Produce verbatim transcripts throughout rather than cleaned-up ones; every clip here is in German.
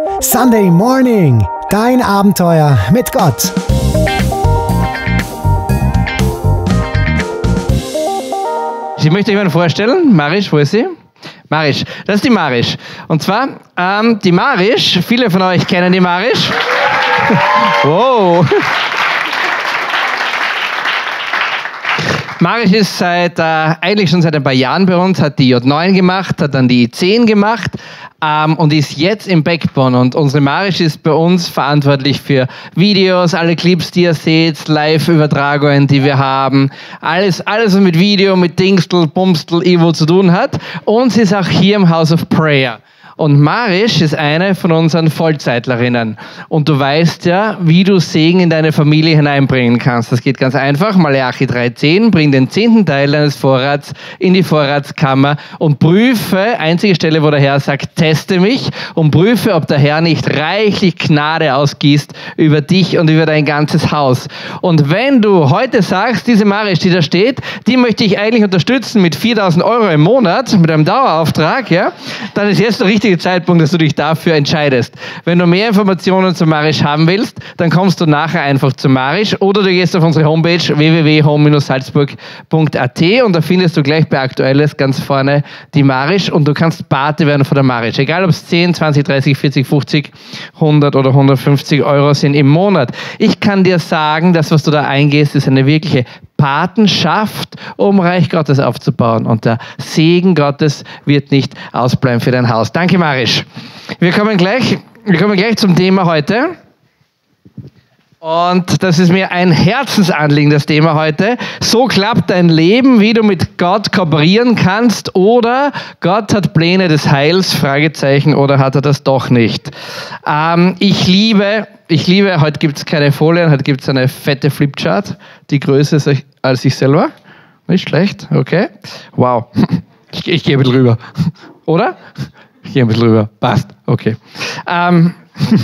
Sunday Morning, dein Abenteuer mit Gott. Ich möchte euch mal vorstellen, Marisch, wo ist sie? Marisch, das ist die Marisch. Und zwar, ähm, die Marisch, viele von euch kennen die Marisch. Wow. Marisch ist seit, äh, eigentlich schon seit ein paar Jahren bei uns, hat die J neun gemacht, hat dann die I zehn gemacht ähm, und ist jetzt im Backbone. Und unsere Marisch ist bei uns verantwortlich für Videos, alle Clips, die ihr seht, Live-Übertragungen, die wir haben. Alles, alles, was mit Video, mit Dingstel, Bumstel, irgendwo zu tun hat. Und sie ist auch hier im House of Prayer. Und Marisch ist eine von unseren Vollzeitlerinnen. Und du weißt ja, wie du Segen in deine Familie hineinbringen kannst. Das geht ganz einfach. Malachi drei zehn, bring den zehnten Teil deines Vorrats in die Vorratskammer und prüfe, einzige Stelle, wo der Herr sagt, teste mich und prüfe, ob der Herr nicht reichlich Gnade ausgießt über dich und über dein ganzes Haus. Und wenn du heute sagst, diese Marisch, die da steht, die möchte ich eigentlich unterstützen mit viertausend Euro im Monat, mit einem Dauerauftrag, ja, dann ist jetzt der richtige Zeitpunkt, dass du dich dafür entscheidest. Wenn du mehr Informationen zu Marisch haben willst, dann kommst du nachher einfach zu Marisch oder du gehst auf unsere Homepage w w w punkt home salzburg punkt a t und da findest du gleich bei Aktuelles ganz vorne die Marisch und du kannst Pate werden von der Marisch. Egal ob es zehn, zwanzig, dreißig, vierzig, fünfzig, hundert oder hundertfünfzig Euro sind im Monat. Ich kann dir sagen, das, was du da eingehst, ist eine wirkliche Patenschaft, um Reich Gottes aufzubauen. Und der Segen Gottes wird nicht ausbleiben für dein Haus. Danke, Marisch. Wir kommen gleich, wir kommen gleich zum Thema heute. Und das ist mir ein Herzensanliegen, das Thema heute. So klappt dein Leben, wie du mit Gott kooperieren kannst oder Gott hat Pläne des Heils, Fragezeichen, oder hat er das doch nicht. Ähm, ich liebe, ich liebe, heute gibt es keine Folien, heute gibt es eine fette Flipchart, die größer ist als ich selber. Nicht schlecht, okay. Wow, ich, ich gehe ein bisschen rüber. Oder? Ich gehe ein bisschen rüber, passt, okay. Ähm...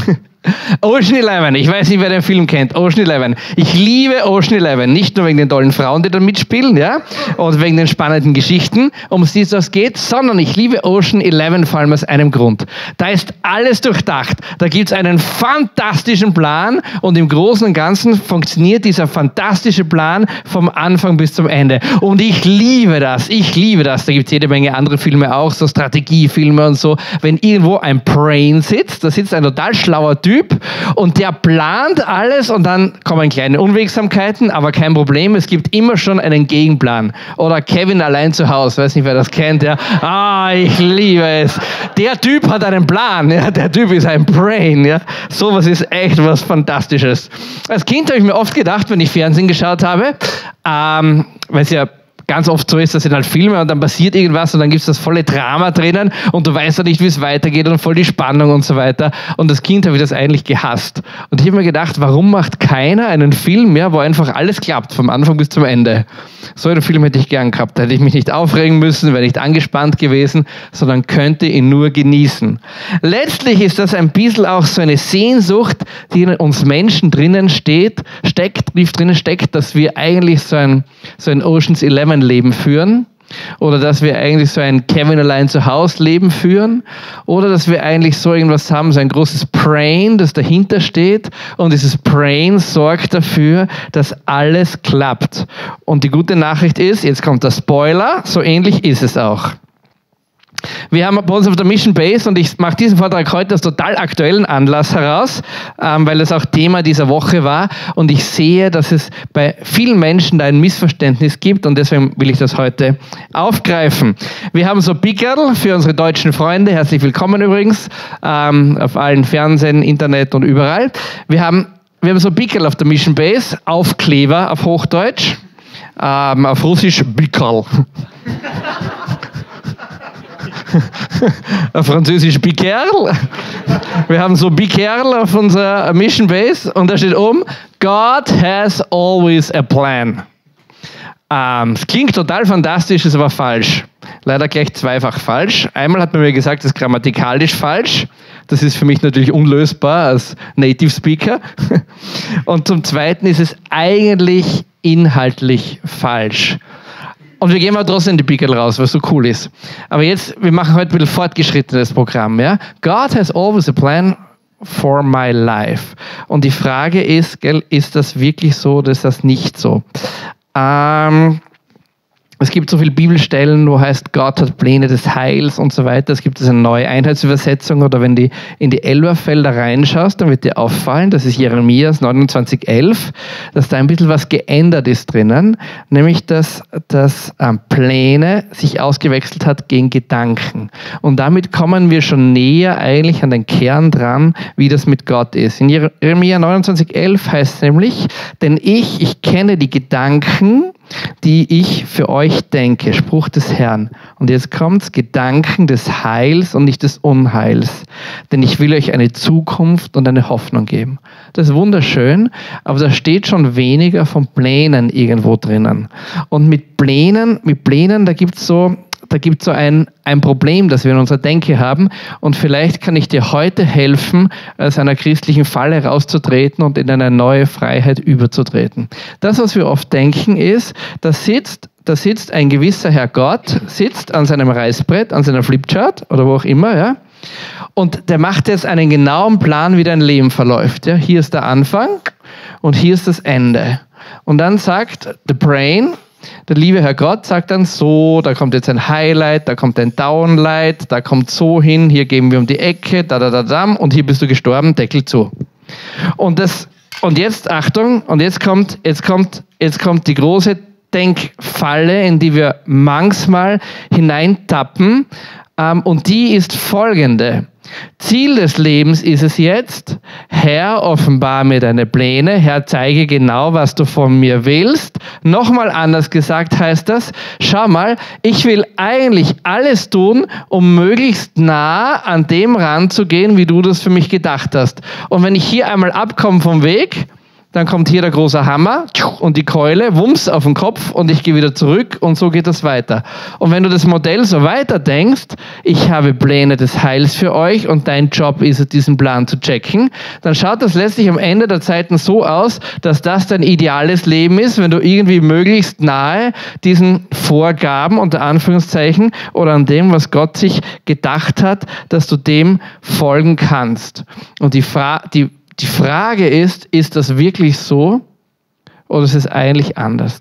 Ocean Eleven, ich weiß nicht, wer den Film kennt, Ocean Eleven. Ich liebe Ocean Eleven, nicht nur wegen den tollen Frauen, die da mitspielen, ja, und wegen den spannenden Geschichten, um die es geht, sondern ich liebe Ocean Eleven vor allem aus einem Grund. Da ist alles durchdacht, da gibt es einen fantastischen Plan und im Großen und Ganzen funktioniert dieser fantastische Plan vom Anfang bis zum Ende. Und ich liebe das, ich liebe das. Da gibt es jede Menge andere Filme auch, so Strategiefilme und so. Wenn irgendwo ein Brain sitzt, da sitzt ein total schlauer Typ, und der plant alles und dann kommen kleine Unwegsamkeiten, aber kein Problem, es gibt immer schon einen Gegenplan. Oder Kevin allein zu Hause, weiß nicht, wer das kennt, ja. Ah, ich liebe es. Der Typ hat einen Plan, ja. Der Typ ist ein Brain, ja. Sowas ist echt was Fantastisches. Als Kind habe ich mir oft gedacht, wenn ich Fernsehen geschaut habe, ähm, weil es ja ganz oft so ist, das sind halt Filme und dann passiert irgendwas und dann gibt es das volle Drama drinnen und du weißt ja nicht, wie es weitergeht und voll die Spannung und so weiter. Und als Kind habe ich das eigentlich gehasst. Und ich habe mir gedacht, warum macht keiner einen Film mehr, wo einfach alles klappt, vom Anfang bis zum Ende? So einen Film hätte ich gern gehabt. Da hätte ich mich nicht aufregen müssen, wäre nicht angespannt gewesen, sondern könnte ihn nur genießen. Letztlich ist das ein bisschen auch so eine Sehnsucht, die in uns Menschen drinnen steht, steckt, tief drinnen steckt, dass wir eigentlich so ein, so ein Ocean's Eleven Leben führen oder dass wir eigentlich so ein Kevin allein zu Hause Leben führen oder dass wir eigentlich so irgendwas haben, so ein großes Brain, das dahinter steht und dieses Brain sorgt dafür, dass alles klappt. Und die gute Nachricht ist, jetzt kommt der Spoiler, so ähnlich ist es auch. Wir haben bei uns auf der Mission Base, und ich mache diesen Vortrag heute aus total aktuellen Anlass heraus, ähm, weil es auch Thema dieser Woche war und ich sehe, dass es bei vielen Menschen da ein Missverständnis gibt und deswegen will ich das heute aufgreifen. Wir haben so Pickerl für unsere deutschen Freunde, herzlich willkommen übrigens, ähm, auf allen Fernsehen, Internet und überall. Wir haben, wir haben so Pickerl auf der Mission Base, Aufkleber auf Hochdeutsch, ähm, auf Russisch Pickerl. Auf Französisch Pickerl. Wir haben so Pickerl auf unserer Mission Base und da steht oben, God has always a plan. Ähm, es klingt total fantastisch, ist aber falsch. Leider gleich zweifach falsch. Einmal hat man mir gesagt, das ist grammatikalisch falsch. Das ist für mich natürlich unlösbar als Native Speaker. Und zum Zweiten ist es eigentlich inhaltlich falsch. Und wir gehen mal trotzdem in die Pickel raus, weil es so cool ist. Aber jetzt, wir machen heute ein bisschen fortgeschrittenes Programm. Ja? God has always a plan for my life. Und die Frage ist, gell, ist das wirklich so oder ist das nicht so? Ähm, Es gibt so viele Bibelstellen, wo heißt, Gott hat Pläne des Heils und so weiter. Es gibt eine neue Einheitsübersetzung oder wenn du in die Elberfelder reinschaust, dann wird dir auffallen, das ist Jeremias neunundzwanzig elf, dass da ein bisschen was geändert ist drinnen, nämlich dass, dass ähm, Pläne sich ausgewechselt hat gegen Gedanken. Und damit kommen wir schon näher eigentlich an den Kern dran, wie das mit Gott ist. In Jeremia neunundzwanzig elf heißt es nämlich, denn ich, ich kenne die Gedanken, die ich für euch denke, Spruch des Herrn. Und jetzt kommt's, Gedanken des Heils und nicht des Unheils. Denn ich will euch eine Zukunft und eine Hoffnung geben. Das ist wunderschön, aber da steht schon weniger von Plänen irgendwo drinnen. Und mit Plänen, mit Plänen, da gibt's so, da gibt es so ein, ein Problem, das wir in unserer Denke haben. Und vielleicht kann ich dir heute helfen, aus einer christlichen Falle rauszutreten und in eine neue Freiheit überzutreten. Das, was wir oft denken, ist, da sitzt, da sitzt ein gewisser Herr Gott, sitzt an seinem Reißbrett, an seiner Flipchart oder wo auch immer, ja. Und der macht jetzt einen genauen Plan, wie dein Leben verläuft. Ja. Hier ist der Anfang und hier ist das Ende. Und dann sagt the brain, der liebe Herr Gott sagt dann so, da kommt jetzt ein Highlight, da kommt ein Downlight, da kommt so hin, hier gehen wir um die Ecke, da, da, da, da, und hier bist du gestorben, Deckel zu. Und das, und jetzt, Achtung, und jetzt kommt, jetzt kommt, jetzt kommt die große Denkfalle, in die wir manchmal hineintappen, ähm, und die ist folgende. Ziel des Lebens ist es jetzt, Herr, offenbar mir deine Pläne, Herr, zeige genau, was du von mir willst. Nochmal anders gesagt heißt das, schau mal, ich will eigentlich alles tun, um möglichst nah an dem ranzugehen, wie du das für mich gedacht hast. Und wenn ich hier einmal abkomme vom Weg, dann kommt hier der große Hammer und die Keule, wumms, auf den Kopf und ich gehe wieder zurück und so geht das weiter. Und wenn du das Modell so weiter denkst, ich habe Pläne des Heils für euch und dein Job ist es, diesen Plan zu checken, dann schaut das letztlich am Ende der Zeiten so aus, dass das dein ideales Leben ist, wenn du irgendwie möglichst nahe diesen Vorgaben, unter Anführungszeichen, oder an dem, was Gott sich gedacht hat, dass du dem folgen kannst. Und die Frage, die Die Frage ist, ist das wirklich so oder ist es eigentlich anders?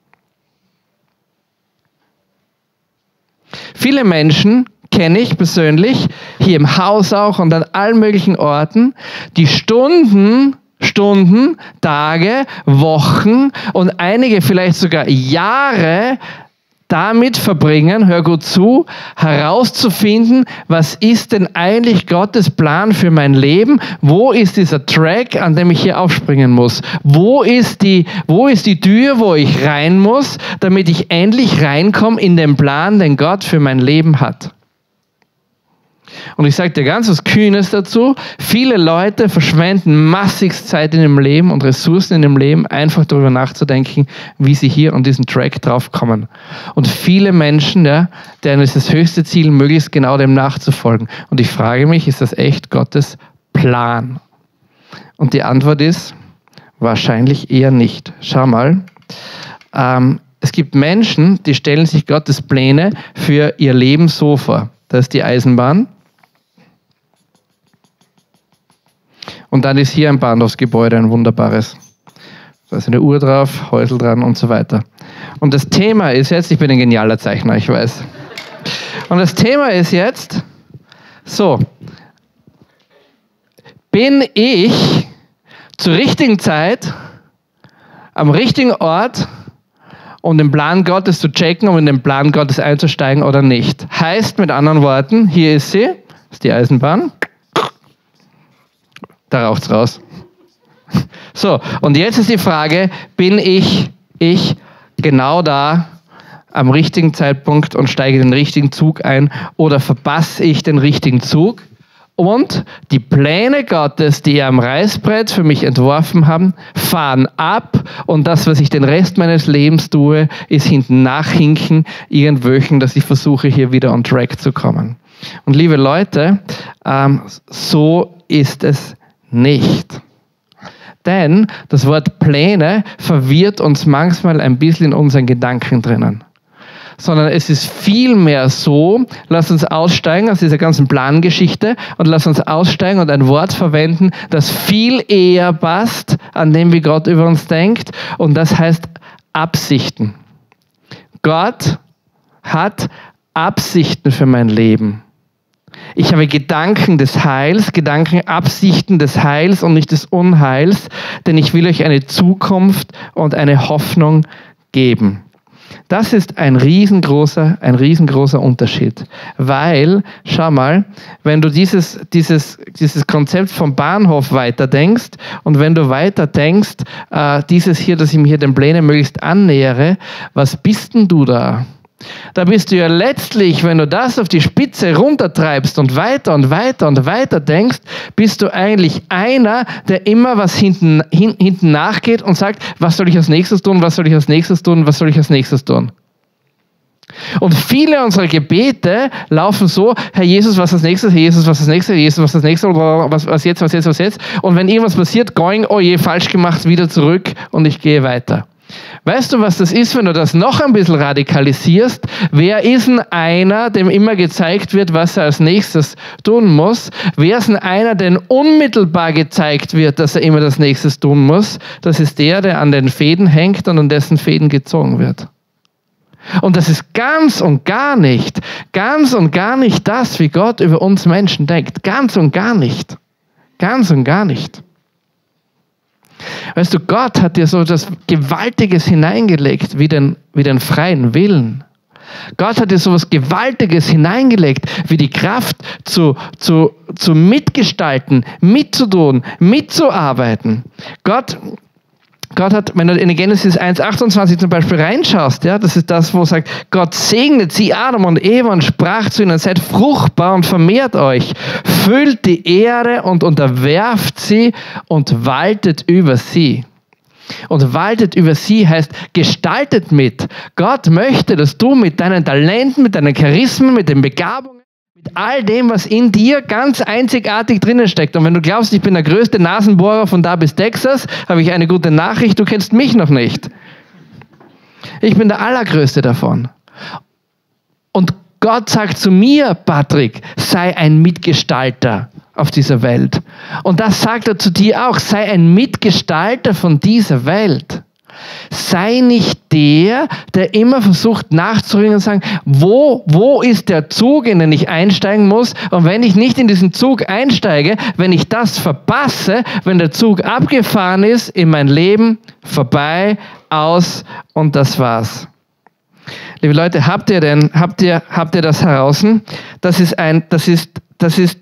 Viele Menschen kenne ich persönlich, hier im Haus auch und an allen möglichen Orten, die Stunden, Stunden, Tage, Wochen und einige vielleicht sogar Jahre damit verbringen, hör gut zu, herauszufinden, was ist denn eigentlich Gottes Plan für mein Leben? Wo ist dieser Track, an dem ich hier aufspringen muss? Wo ist die, wo ist die Tür, wo ich rein muss, damit ich endlich reinkomme in den Plan, den Gott für mein Leben hat? Und ich sage dir ganz was Kühnes dazu. Viele Leute verschwenden massigst Zeit in ihrem Leben und Ressourcen in ihrem Leben, einfach darüber nachzudenken, wie sie hier an diesen Track draufkommen. Und viele Menschen, ja, deren ist das höchste Ziel, möglichst genau dem nachzufolgen. Und ich frage mich, ist das echt Gottes Plan? Und die Antwort ist, wahrscheinlich eher nicht. Schau mal, ähm, es gibt Menschen, die stellen sich Gottes Pläne für ihr Leben so vor. Das ist die Eisenbahn. Und dann ist hier ein Bahnhofsgebäude, ein wunderbares. Da ist eine Uhr drauf, Häusl dran und so weiter. Und das Thema ist jetzt, ich bin ein genialer Zeichner, ich weiß. Und das Thema ist jetzt, so, bin ich zur richtigen Zeit, am richtigen Ort, um den Plan Gottes zu checken, um in den Plan Gottes einzusteigen oder nicht? Heißt mit anderen Worten, hier ist sie, das ist die Eisenbahn. Da raucht's raus. So, und jetzt ist die Frage, bin ich, ich genau da am richtigen Zeitpunkt und steige den richtigen Zug ein oder verpasse ich den richtigen Zug? Und die Pläne Gottes, die er am Reißbrett für mich entworfen haben, fahren ab und das, was ich den Rest meines Lebens tue, ist hinten nachhinken, irgendwelchen, dass ich versuche, hier wieder on track zu kommen. Und liebe Leute, ähm, so ist es nicht. Denn das Wort Pläne verwirrt uns manchmal ein bisschen in unseren Gedanken drinnen. sondern es ist vielmehr so, lass uns aussteigen aus dieser ganzen Plangeschichte und lass uns aussteigen und ein Wort verwenden, das viel eher passt an dem, wie Gott über uns denkt, und das heißt Absichten. Gott hat Absichten für mein Leben. Ich habe Gedanken des Heils, Gedanken, Absichten des Heils und nicht des Unheils, denn ich will euch eine Zukunft und eine Hoffnung geben. Das ist ein riesengroßer, ein riesengroßer Unterschied, weil, schau mal, wenn du dieses, dieses, dieses Konzept vom Bahnhof weiterdenkst und wenn du weiter denkst, äh, dieses hier, dass ich mir hier den Plänen möglichst annähere, was bist denn du da? Da bist du ja letztlich, wenn du das auf die Spitze runtertreibst und weiter und weiter und weiter denkst, bist du eigentlich einer, der immer was hinten, hin, hinten nachgeht und sagt, was soll ich als nächstes tun, was soll ich als nächstes tun, was soll ich als nächstes tun. Und viele unserer Gebete laufen so, Herr Jesus, was als nächstes, Herr Jesus, was als nächstes, Herr Jesus, was als nächstes, was, was jetzt, was jetzt, was jetzt. Und wenn irgendwas passiert, going, oh je, falsch gemacht, wieder zurück und ich gehe weiter. Weißt du, was das ist, wenn du das noch ein bisschen radikalisierst? Wer ist denn einer, dem immer gezeigt wird, was er als nächstes tun muss? Wer ist denn einer, dem unmittelbar gezeigt wird, dass er immer das nächstes tun muss? Das ist der, der an den Fäden hängt und an dessen Fäden gezogen wird. Und das ist ganz und gar nicht, ganz und gar nicht das, wie Gott über uns Menschen denkt. Ganz und gar nicht. Ganz und gar nicht. Weißt du, Gott hat dir so etwas Gewaltiges hineingelegt, wie den, wie den freien Willen. Gott hat dir so etwas Gewaltiges hineingelegt, wie die Kraft zu, zu, zu mitgestalten, mitzutun, mitzuarbeiten. Gott, Gott hat, wenn du in Genesis eins achtundzwanzig zum Beispiel reinschaust, ja, das ist das, wo es sagt, Gott segnet sie Adam und Eva und sprach zu ihnen, seid fruchtbar und vermehrt euch, füllt die Erde und unterwerft sie und waltet über sie. Und waltet über sie heißt, gestaltet mit. Gott möchte, dass du mit deinen Talenten, mit deinen Charismen, mit den Begabungen, mit all dem, was in dir ganz einzigartig drinnen steckt. Und wenn du glaubst, ich bin der größte Nasenbohrer von da bis Texas, habe ich eine gute Nachricht, du kennst mich noch nicht. Ich bin der Allergrößte davon. Und Gott sagt zu mir, Patrick, sei ein Mitgestalter auf dieser Welt. Und das sagt er zu dir auch, sei ein Mitgestalter von dieser Welt. Sei nicht der, der immer versucht nachzuringen und sagen, wo, wo ist der Zug, in den ich einsteigen muss? Und wenn ich nicht in diesen Zug einsteige, wenn ich das verpasse, wenn der Zug abgefahren ist, in mein Leben vorbei, aus und das war's. Liebe Leute, habt ihr denn, habt ihr, habt ihr das heraus? Das ist ein, das ist, das ist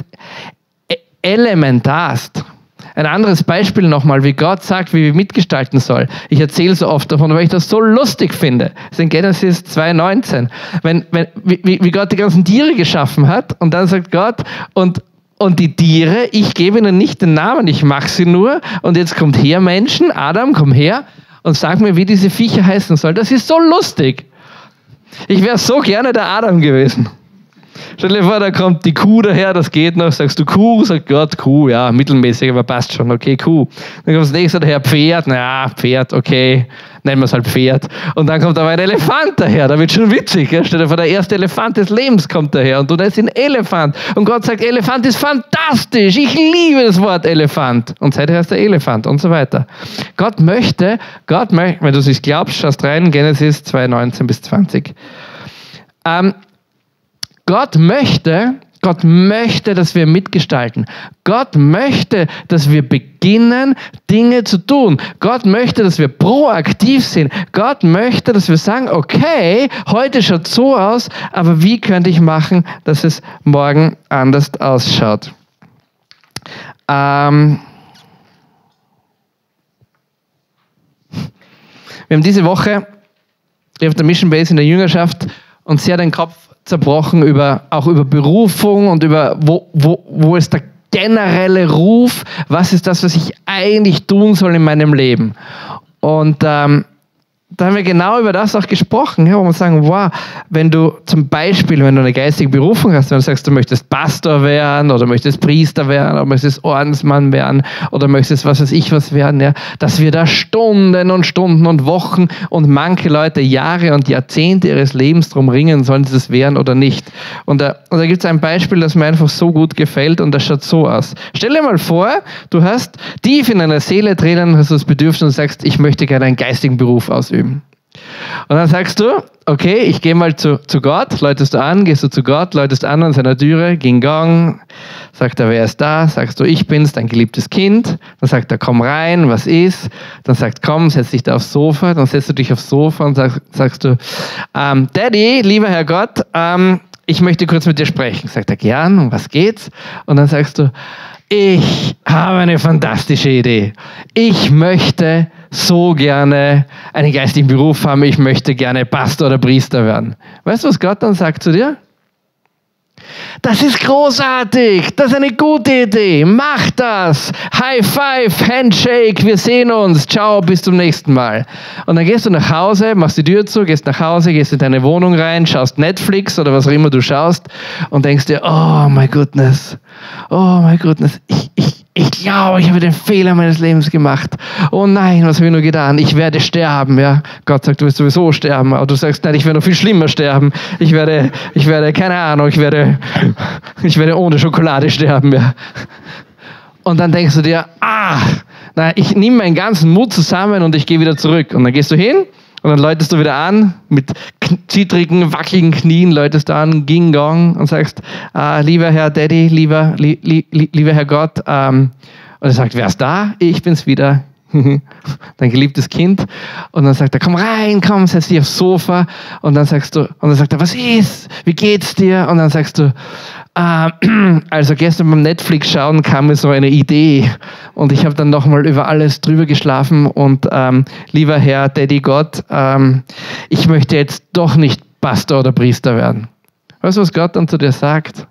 elementarst. Ein anderes Beispiel nochmal, wie Gott sagt, wie wir mitgestalten sollen. Ich erzähle so oft davon, weil ich das so lustig finde. Das ist in Genesis zwei neunzehn. Wenn, wenn, wie, wie Gott die ganzen Tiere geschaffen hat und dann sagt Gott, und, und die Tiere, ich gebe ihnen nicht den Namen, ich mache sie nur. Und jetzt kommt her, Menschen, Adam, komm her und sag mir, wie diese Viecher heißen sollen. Das ist so lustig. Ich wäre so gerne der Adam gewesen. Stell dir vor, da kommt die Kuh daher, das geht noch, sagst du Kuh, sagt Gott, Kuh, ja, mittelmäßig, aber passt schon, okay, Kuh. Dann kommt das nächste daher, Pferd, naja, Pferd, okay, nennen wir es halt Pferd. Und dann kommt aber ein Elefant daher, da wird schon witzig, ja? Stell dir vor, der erste Elefant des Lebens kommt daher und du nennst ihn Elefant. Und Gott sagt, Elefant ist fantastisch, ich liebe das Wort Elefant. Und seither heißt er Elefant und so weiter. Gott möchte, Gott möchte, wenn du es nicht glaubst, schaust rein, Genesis zwei neunzehn bis zwanzig. Ähm, Gott möchte, Gott möchte, dass wir mitgestalten. Gott möchte, dass wir beginnen, Dinge zu tun. Gott möchte, dass wir proaktiv sind. Gott möchte, dass wir sagen, okay, heute schaut so aus, aber wie könnte ich machen, dass es morgen anders ausschaut? Ähm wir haben diese Woche auf der Mission Base in der Jüngerschaft uns sehr den Kopf zerbrochen über, auch über Berufung und über, wo, wo, wo ist der generelle Ruf, was ist das, was ich eigentlich tun soll in meinem Leben. Und ähm, da haben wir genau über das auch gesprochen, ja, wo wir sagen, wow, wenn du zum Beispiel, wenn du eine geistige Berufung hast, wenn du sagst, du möchtest Pastor werden oder möchtest Priester werden oder möchtest Ordensmann werden oder möchtest was weiß ich was werden, ja, dass wir da Stunden und Stunden und Wochen und manche Leute Jahre und Jahrzehnte ihres Lebens drum ringen, sollen sie das werden oder nicht. Und da, und da gibt es ein Beispiel, das mir einfach so gut gefällt und das schaut so aus. Stell dir mal vor, du hast tief in deiner Seele drinnen, hast du das Bedürfnis und sagst, ich möchte gerne einen geistigen Beruf ausüben. Und dann sagst du, okay, ich gehe mal zu, zu Gott, läutest du an, gehst du zu Gott, läutest an an seiner Türe, ging Gang, sagt er, wer ist da? Sagst du, ich bin's, dein geliebtes Kind. Dann sagt er, komm rein, was ist? Dann sagt, komm, setz dich da aufs Sofa. Dann setzt du dich aufs Sofa und sag, sagst du, ähm, Daddy, lieber Herr Gott, ähm, ich möchte kurz mit dir sprechen. Sagt er, gern, um was geht's? Und dann sagst du, ich habe eine fantastische Idee. Ich möchte so gerne einen geistigen Beruf haben. Ich möchte gerne Pastor oder Priester werden. Weißt du, was Gott dann sagt zu dir? Das ist großartig. Das ist eine gute Idee. Mach das. High Five, Handshake. Wir sehen uns. Ciao, bis zum nächsten Mal. Und dann gehst du nach Hause, machst die Tür zu, gehst nach Hause, gehst in deine Wohnung rein, schaust Netflix oder was auch immer du schaust und denkst dir, oh my goodness, oh my goodness, ich, ich, ich glaube, ich habe den Fehler meines Lebens gemacht. Oh nein, was habe ich nur getan? Ich werde sterben. Ja? Gott sagt, du wirst sowieso sterben. Aber du sagst, nein, ich werde noch viel schlimmer sterben. Ich werde, ich werde, keine Ahnung, ich werde, ich werde ohne Schokolade sterben. Ja? Und dann denkst du dir, ah, na, ich nehme meinen ganzen Mut zusammen und ich gehe wieder zurück. Und dann gehst du hin und dann läutest du wieder an, mit zittrigen, wackeligen Knien läutest du an, Ging Gong und sagst, äh, lieber Herr Daddy, lieber, li, li, lieber Herr Gott. Ähm, und er sagt, wer ist da? Ich bin's wieder. Dein geliebtes Kind. Und dann sagt er, komm rein, komm, setz dich aufs Sofa. Und dann sagst du, und dann sagt er, was ist? Wie geht's dir? Und dann sagst du, äh, also gestern beim Netflix schauen kam mir so eine Idee. Und ich habe dann nochmal über alles drüber geschlafen. Und ähm, lieber Herr Daddy Gott, ähm, ich möchte jetzt doch nicht Pastor oder Priester werden. Weißt du, was Gott dann zu dir sagt?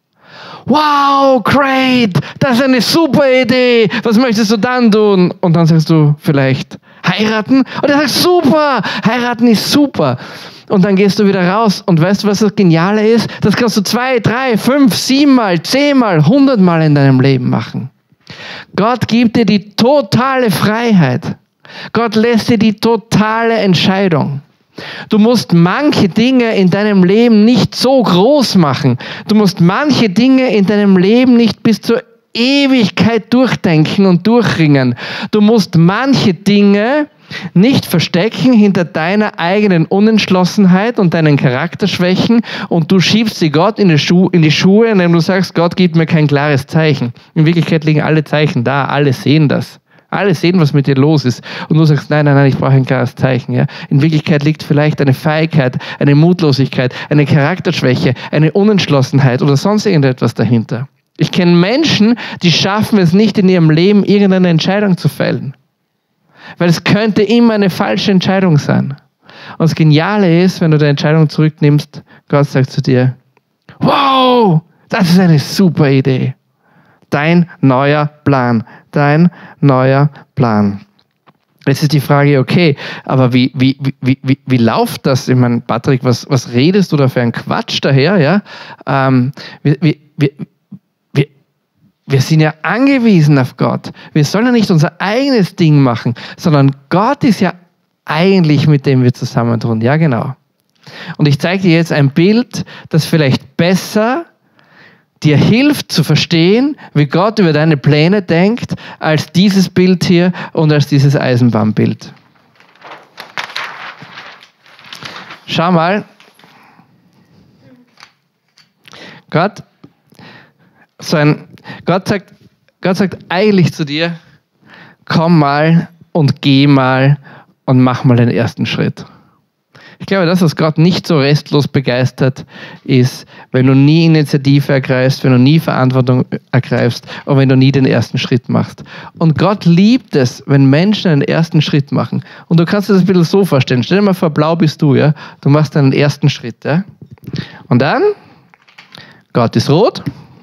Wow, great, das ist eine super Idee. Was möchtest du dann tun? Und dann sagst du vielleicht heiraten. Und er sagt, super, heiraten ist super. Und dann gehst du wieder raus und weißt du, was das Geniale ist? Das kannst du zwei, drei, fünf, siebenmal, zehnmal, hundertmal in deinem Leben machen. Gott gibt dir die totale Freiheit. Gott lässt dir die totale Entscheidung. Du musst manche Dinge in deinem Leben nicht so groß machen. Du musst manche Dinge in deinem Leben nicht bis zur Ewigkeit durchdenken und durchringen. Du musst manche Dinge nicht verstecken hinter deiner eigenen Unentschlossenheit und deinen Charakterschwächen und du schiebst sie Gott in die, Schu- in die Schuhe, indem du sagst, Gott gibt mir kein klares Zeichen. In Wirklichkeit liegen alle Zeichen da, alle sehen das. Alle sehen, was mit dir los ist. Und du sagst, nein, nein, nein, ich brauche ein klares Zeichen. Ja? In Wirklichkeit liegt vielleicht eine Feigheit, eine Mutlosigkeit, eine Charakterschwäche, eine Unentschlossenheit oder sonst irgendetwas dahinter. Ich kenne Menschen, die schaffen es nicht in ihrem Leben, irgendeine Entscheidung zu fällen. Weil es könnte immer eine falsche Entscheidung sein. Und das Geniale ist, wenn du die Entscheidung zurücknimmst, Gott sagt zu dir, wow, das ist eine super Idee. Dein neuer Plan. Dein neuer Plan. Jetzt ist die Frage, okay, aber wie, wie, wie, wie, wie läuft das? Ich meine, Patrick, was, was redest du da für einen Quatsch daher? Ja? Ähm, wir, wir, wir, wir, wir sind ja angewiesen auf Gott. Wir sollen ja nicht unser eigenes Ding machen, sondern Gott ist ja eigentlich, mit dem wir zusammentun. Ja, genau. Und ich zeige dir jetzt ein Bild, das vielleicht besser dir hilft zu verstehen, wie Gott über deine Pläne denkt, als dieses Bild hier und als dieses Eisenbahnbild. Schau mal. Gott, so ein, Gott sagt, Gott sagt eigentlich zu dir, komm mal und geh mal und mach mal den ersten Schritt. Ich glaube, das, was Gott nicht so restlos begeistert, ist, wenn du nie Initiative ergreifst, wenn du nie Verantwortung ergreifst und wenn du nie den ersten Schritt machst. Und Gott liebt es, wenn Menschen einen ersten Schritt machen. Und du kannst dir das ein bisschen so vorstellen. Stell dir mal vor, blau bist du, ja? Du machst einen ersten Schritt, ja? Und dann, Gott ist rot.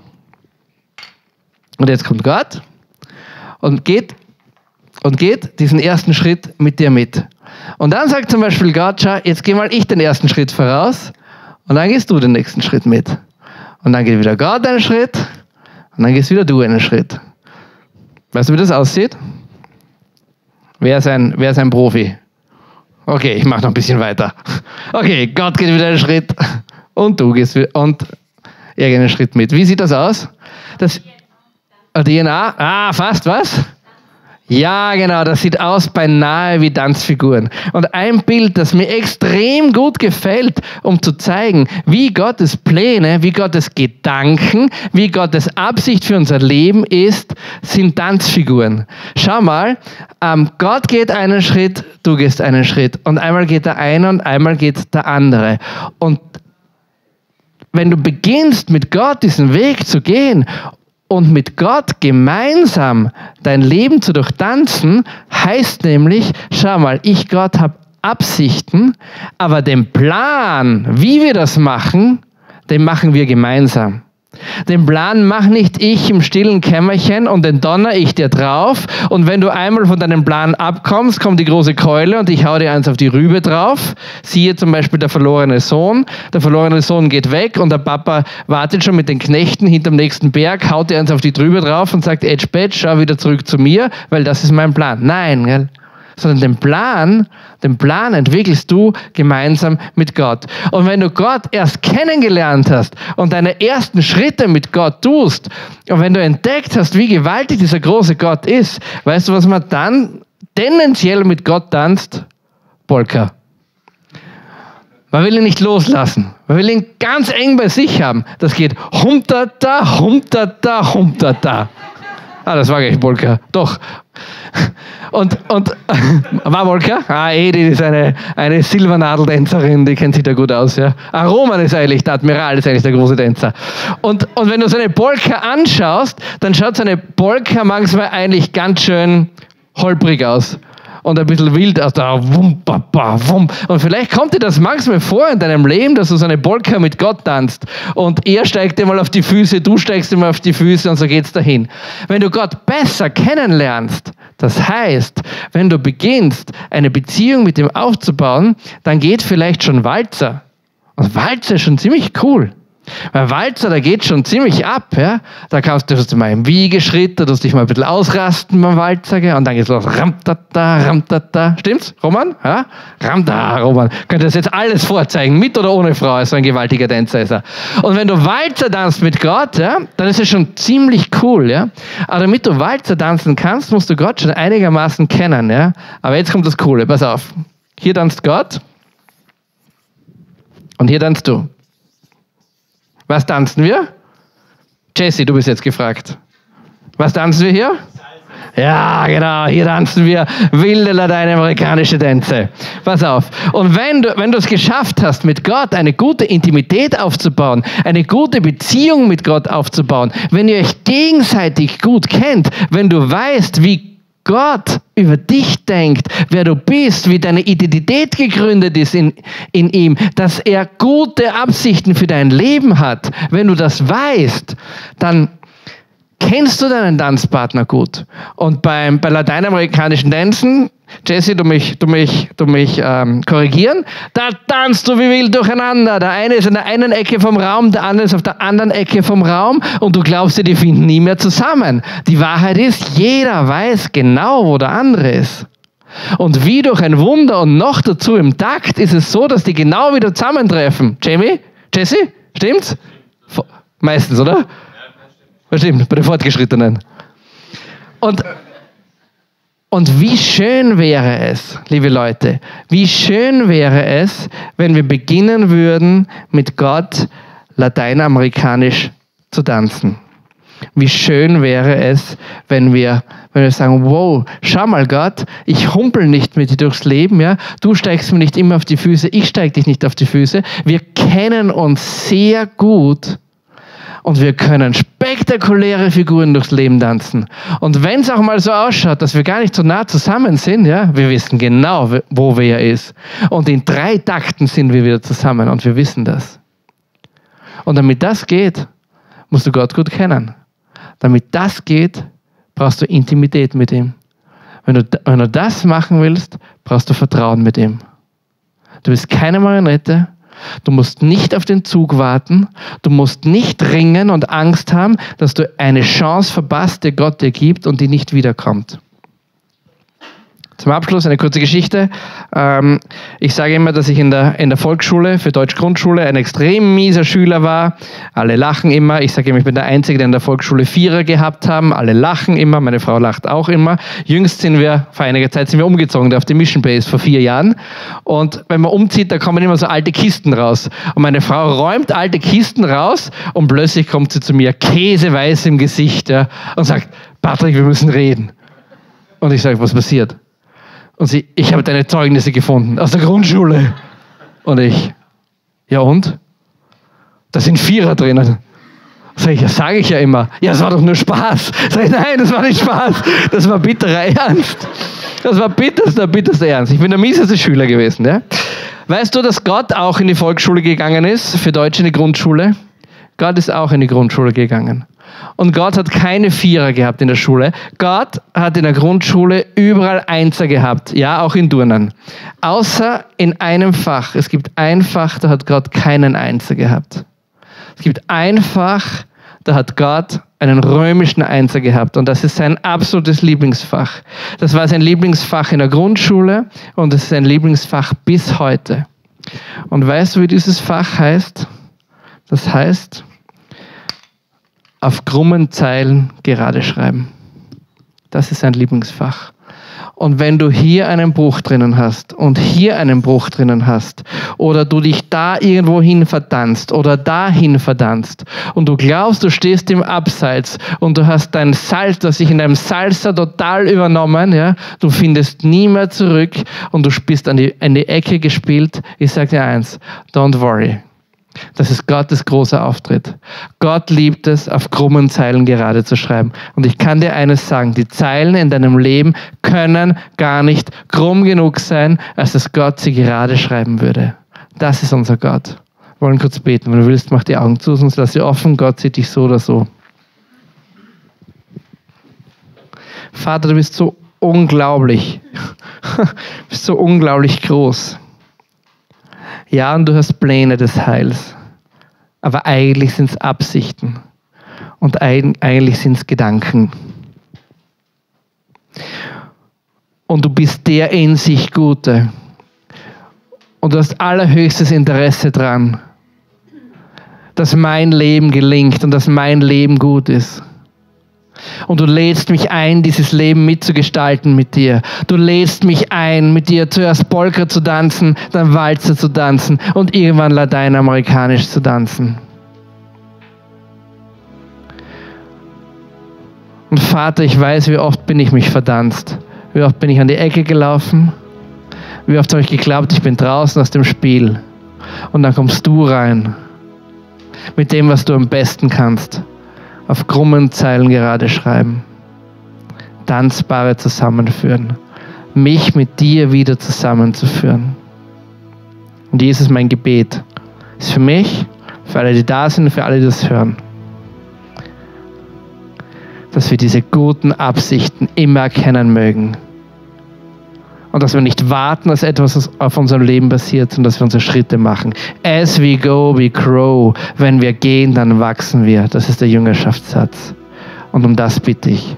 Und jetzt kommt Gott und geht, und geht diesen ersten Schritt mit dir mit. Und dann sagt zum Beispiel Gott, schau, jetzt geh mal ich den ersten Schritt voraus und dann gehst du den nächsten Schritt mit. Und dann geht wieder Gott einen Schritt und dann gehst wieder du einen Schritt. Weißt du, wie das aussieht? Wer ist ein, wer ist ein Profi? Okay, ich mache noch ein bisschen weiter. Okay, Gott geht wieder einen Schritt und du gehst wieder und er geht einen Schritt mit. Wie sieht das aus? Das D N A? Ah, fast was? Ja, genau, das sieht aus beinahe wie Tanzfiguren. Und ein Bild, das mir extrem gut gefällt, um zu zeigen, wie Gottes Pläne, wie Gottes Gedanken, wie Gottes Absicht für unser Leben ist, sind Tanzfiguren. Schau mal, ähm, Gott geht einen Schritt, du gehst einen Schritt. Und einmal geht der eine und einmal geht der andere. Und wenn du beginnst, mit Gott diesen Weg zu gehen und mit Gott gemeinsam dein Leben zu durchtanzen, heißt nämlich, schau mal, ich Gott habe Absichten, aber den Plan, wie wir das machen, den machen wir gemeinsam. Den Plan mach nicht ich im stillen Kämmerchen und den donner ich dir drauf und wenn du einmal von deinem Plan abkommst, kommt die große Keule und ich hau dir eins auf die Rübe drauf. Siehe zum Beispiel der verlorene Sohn. Der verlorene Sohn geht weg und der Papa wartet schon mit den Knechten hinterm nächsten Berg, haut dir eins auf die Rübe drauf und sagt, Edge Badge, schau wieder zurück zu mir, weil das ist mein Plan. Nein, gell? Sondern den Plan, den Plan entwickelst du gemeinsam mit Gott. Und wenn du Gott erst kennengelernt hast und deine ersten Schritte mit Gott tust und wenn du entdeckt hast, wie gewaltig dieser große Gott ist, weißt du, was man dann tendenziell mit Gott tanzt? Polka. Man will ihn nicht loslassen. Man will ihn ganz eng bei sich haben. Das geht humtata, humtata, humtata. Ah, das war gleich Polka. Doch. Und, und war Polka? Ah, Edith ist eine, eine Silbernadeltänzerin, die kennt sich da gut aus. Ja. Ah, Roman ist eigentlich, der Admiral ist eigentlich der große Tänzer. Und, und wenn du so eine Polka anschaust, dann schaut so eine Polka manchmal eigentlich ganz schön holprig aus. Und ein bisschen wild aus der Wum, Papa, Wum. Und vielleicht kommt dir das manchmal vor in deinem Leben, dass du so eine Polka mit Gott tanzt. Und er steigt dir mal auf die Füße, du steigst dir mal auf die Füße und so geht's dahin. Wenn du Gott besser kennenlernst, das heißt, wenn du beginnst, eine Beziehung mit ihm aufzubauen, dann geht vielleicht schon Walzer. Und Walzer ist schon ziemlich cool. Weil Walzer, da geht schon ziemlich ab, ja. Da kannst du, du mal im Wiegeschritt, da tust dich mal ein bisschen ausrasten beim Walzer, gell? Und dann geht's los. Ramtata, ramtata. Stimmt's, Roman? Ja? Ramda, Roman. Könnt ihr das jetzt alles vorzeigen, mit oder ohne Frau, so ein gewaltiger Tänzer ist er. Und wenn du Walzer tanzt mit Gott, ja, dann ist es schon ziemlich cool, ja. Aber damit du Walzer tanzen kannst, musst du Gott schon einigermaßen kennen, ja. Aber jetzt kommt das Coole, pass auf. Hier tanzt Gott und hier tanzt du. Was tanzen wir? Jesse, du bist jetzt gefragt. Was tanzen wir hier? Ja, genau, hier tanzen wir wilde lateinamerikanische Tänze. Pass auf. Und wenn du, wenn du es geschafft hast, mit Gott eine gute Intimität aufzubauen, eine gute Beziehung mit Gott aufzubauen, wenn ihr euch gegenseitig gut kennt, wenn du weißt, wie Gott über dich denkt, wer du bist, wie deine Identität gegründet ist in, in ihm, dass er gute Absichten für dein Leben hat. Wenn du das weißt, dann kennst du deinen Tanzpartner gut. Und beim, bei lateinamerikanischen Tänzen, Jesse, du mich, du mich, du mich ähm, korrigieren, da tanzt du wie wild durcheinander. Der eine ist in der einen Ecke vom Raum, der andere ist auf der anderen Ecke vom Raum und du glaubst dir, die finden nie mehr zusammen. Die Wahrheit ist, jeder weiß genau, wo der andere ist. Und wie durch ein Wunder und noch dazu im Takt ist es so, dass die genau wieder zusammentreffen. Jamie? Jesse? Stimmt's? Meistens, oder? Ja, stimmt, bei den Fortgeschrittenen. Und Und wie schön wäre es, liebe Leute, wie schön wäre es, wenn wir beginnen würden, mit Gott lateinamerikanisch zu tanzen. Wie schön wäre es, wenn wir, wenn wir sagen, wow, schau mal Gott, ich humpel nicht mit dir durchs Leben, ja? Du steigst mir nicht immer auf die Füße, ich steig dich nicht auf die Füße. Wir kennen uns sehr gut. Und wir können spektakuläre Figuren durchs Leben tanzen. Und wenn es auch mal so ausschaut, dass wir gar nicht so nah zusammen sind, ja, wir wissen genau, wo wer ist. Und in drei Takten sind wir wieder zusammen und wir wissen das. Und damit das geht, musst du Gott gut kennen. Damit das geht, brauchst du Intimität mit ihm. Wenn du, wenn du das machen willst, brauchst du Vertrauen mit ihm. Du bist keine Marionette. Du musst nicht auf den Zug warten. Du musst nicht ringen und Angst haben, dass du eine Chance verpasst, die Gott dir gibt und die nicht wiederkommt. Zum Abschluss eine kurze Geschichte. Ähm, ich sage immer, dass ich in der, in der Volksschule, für Deutsch-Grundschule, ein extrem mieser Schüler war. Alle lachen immer. Ich sage immer, ich bin der Einzige, der in der Volksschule Vierer gehabt haben. Alle lachen immer. Meine Frau lacht auch immer. Jüngst sind wir, vor einiger Zeit sind wir umgezogen, auf die Mission Base vor vier Jahren. Und wenn man umzieht, da kommen immer so alte Kisten raus. Und meine Frau räumt alte Kisten raus und plötzlich kommt sie zu mir, käseweiß im Gesicht, ja, und sagt, Patrick, wir müssen reden. Und ich sage, was passiert? Und sie, ich habe deine Zeugnisse gefunden aus der Grundschule. Und ich, ja und? Da sind Vierer drinnen. Sag ich, ja, sage ich ja immer. Ja, es war doch nur Spaß. Sag ich, nein, das war nicht Spaß. Das war bitterer Ernst. Das war bitterster, bitterster Ernst. Ich bin der mieseste Schüler gewesen. Ja? Weißt du, dass Gott auch in die Volksschule gegangen ist, für Deutsche in die Grundschule? Gott ist auch in die Grundschule gegangen. Und Gott hat keine Vierer gehabt in der Schule. Gott hat in der Grundschule überall Einser gehabt. Ja, auch in Turnen. Außer in einem Fach. Es gibt ein Fach, da hat Gott keinen Einser gehabt. Es gibt ein Fach, da hat Gott einen römischen Einser gehabt. Und das ist sein absolutes Lieblingsfach. Das war sein Lieblingsfach in der Grundschule und es ist sein Lieblingsfach bis heute. Und weißt du, wie dieses Fach heißt? Das heißt, auf krummen Zeilen gerade schreiben. Das ist sein Lieblingsfach. Und wenn du hier einen Bruch drinnen hast und hier einen Bruch drinnen hast oder du dich da irgendwo hin verdanzt oder dahin verdanzt und du glaubst, du stehst im Abseits und du hast dein Salz, das sich in deinem Salsa total übernommen, ja, du findest nie mehr zurück und du bist an die, an die Ecke gespielt, ich sage dir eins, don't worry. Das ist Gottes großer Auftritt. Gott liebt es, auf krummen Zeilen gerade zu schreiben. Und ich kann dir eines sagen, die Zeilen in deinem Leben können gar nicht krumm genug sein, als dass Gott sie gerade schreiben würde. Das ist unser Gott. Wir wollen kurz beten. Wenn du willst, mach die Augen zu, sonst lass sie offen. Gott sieht dich so oder so. Vater, du bist so unglaublich. Du bist so unglaublich groß. Ja, und du hast Pläne des Heils. Aber eigentlich sind es Absichten. Und eigentlich sind es Gedanken. Und du bist der in sich Gute. Und du hast allerhöchstes Interesse daran, dass mein Leben gelingt und dass mein Leben gut ist. Und du lädst mich ein, dieses Leben mitzugestalten mit dir. Du lädst mich ein, mit dir zuerst Polka zu tanzen, dann Walzer zu tanzen und irgendwann lateinamerikanisch zu tanzen. Und Vater, ich weiß, wie oft bin ich mich verdanzt. Wie oft bin ich an die Ecke gelaufen. Wie oft habe ich geglaubt, ich bin draußen aus dem Spiel. Und dann kommst du rein. Mit dem, was du am besten kannst. Auf krummen Zeilen gerade schreiben. Tanzbare zusammenführen. Mich mit dir wieder zusammenzuführen. Und Jesus, mein Gebet ist für mich, für alle, die da sind, für alle, die das hören. Dass wir diese guten Absichten immer erkennen mögen. Und dass wir nicht warten, dass etwas auf unserem Leben passiert, sondern dass wir unsere Schritte machen. As we go, we grow. Wenn wir gehen, dann wachsen wir. Das ist der Jüngerschaftssatz. Und um das bitte ich.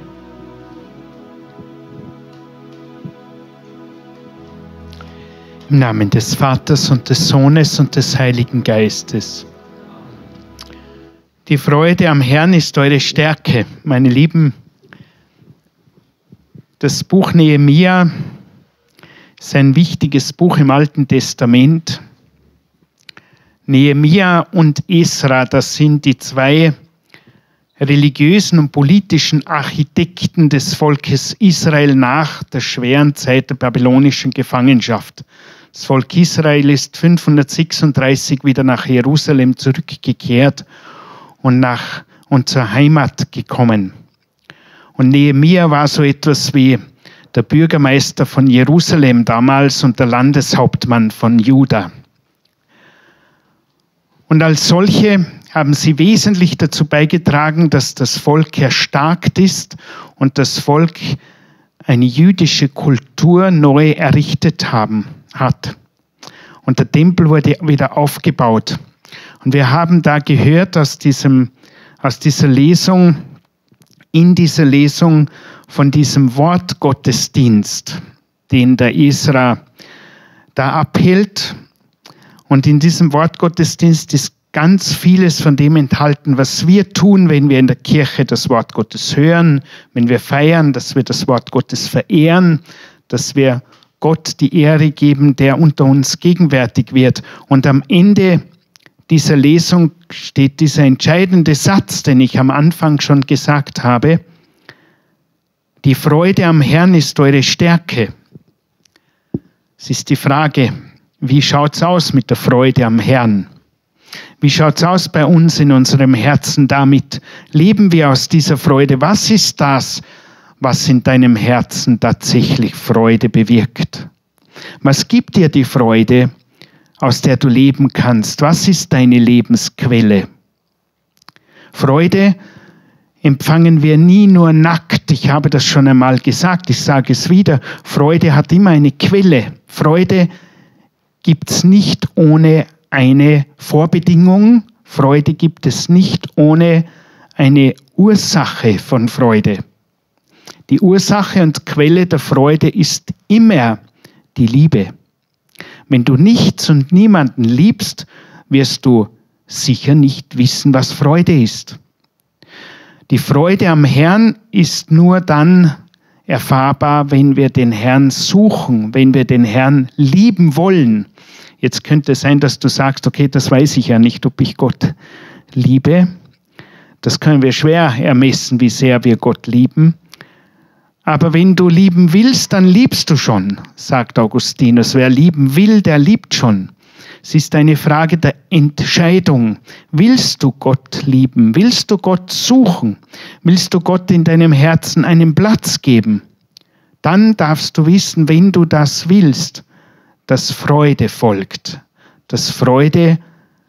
Im Namen des Vaters und des Sohnes und des Heiligen Geistes. Die Freude am Herrn ist eure Stärke, meine Lieben. Das Buch Nehemia ist ein wichtiges Buch im Alten Testament. Nehemia und Esra, das sind die zwei religiösen und politischen Architekten des Volkes Israel nach der schweren Zeit der babylonischen Gefangenschaft. Das Volk Israel ist fünfhundertsechsunddreißig wieder nach Jerusalem zurückgekehrt und, nach, und zur Heimat gekommen. Und Nehemia war so etwas wie der Bürgermeister von Jerusalem damals und der Landeshauptmann von Juda. Und als solche haben sie wesentlich dazu beigetragen, dass das Volk erstarkt ist und das Volk eine jüdische Kultur neu errichtet haben, hat. Und der Tempel wurde wieder aufgebaut. Und wir haben da gehört aus, diesem, aus dieser Lesung, in dieser Lesung von diesem Wortgottesdienst, den der Esra da abhält. Und in diesem Wortgottesdienst ist ganz vieles von dem enthalten, was wir tun, wenn wir in der Kirche das Wort Gottes hören, wenn wir feiern, dass wir das Wort Gottes verehren, dass wir Gott die Ehre geben, der unter uns gegenwärtig wird. Und am Ende dieser Lesung steht dieser entscheidende Satz, den ich am Anfang schon gesagt habe. Die Freude am Herrn ist eure Stärke. Es ist die Frage, wie schaut es aus mit der Freude am Herrn? Wie schaut es aus bei uns in unserem Herzen damit? Leben wir aus dieser Freude? Was ist das, was in deinem Herzen tatsächlich Freude bewirkt? Was gibt dir die Freude, aus der du leben kannst? Was ist deine Lebensquelle? Freude empfangen wir nie nur nackt. Ich habe das schon einmal gesagt, ich sage es wieder. Freude hat immer eine Quelle. Freude gibt es nicht ohne eine Vorbedingung. Freude gibt es nicht ohne eine Ursache von Freude. Die Ursache und Quelle der Freude ist immer die Liebe. Wenn du nichts und niemanden liebst, wirst du sicher nicht wissen, was Freude ist. Die Freude am Herrn ist nur dann erfahrbar, wenn wir den Herrn suchen, wenn wir den Herrn lieben wollen. Jetzt könnte es sein, dass du sagst, okay, das weiß ich ja nicht, ob ich Gott liebe. Das können wir schwer ermessen, wie sehr wir Gott lieben. Aber wenn du lieben willst, dann liebst du schon, sagt Augustinus. Wer lieben will, der liebt schon. Es ist eine Frage der Entscheidung. Willst du Gott lieben? Willst du Gott suchen? Willst du Gott in deinem Herzen einen Platz geben? Dann darfst du wissen, wenn du das willst, dass Freude folgt. Dass Freude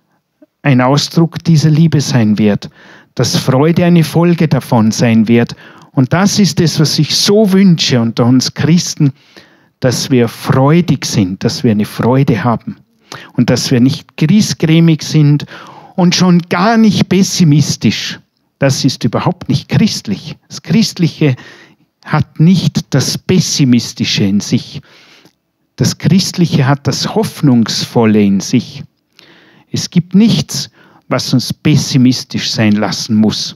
ein Ausdruck dieser Liebe sein wird. Dass Freude eine Folge davon sein wird. Und das ist es, was ich so wünsche unter uns Christen, dass wir freudig sind, dass wir eine Freude haben und dass wir nicht griesgrämig sind und schon gar nicht pessimistisch. Das ist überhaupt nicht christlich. Das Christliche hat nicht das Pessimistische in sich. Das Christliche hat das Hoffnungsvolle in sich. Es gibt nichts, was uns pessimistisch sein lassen muss.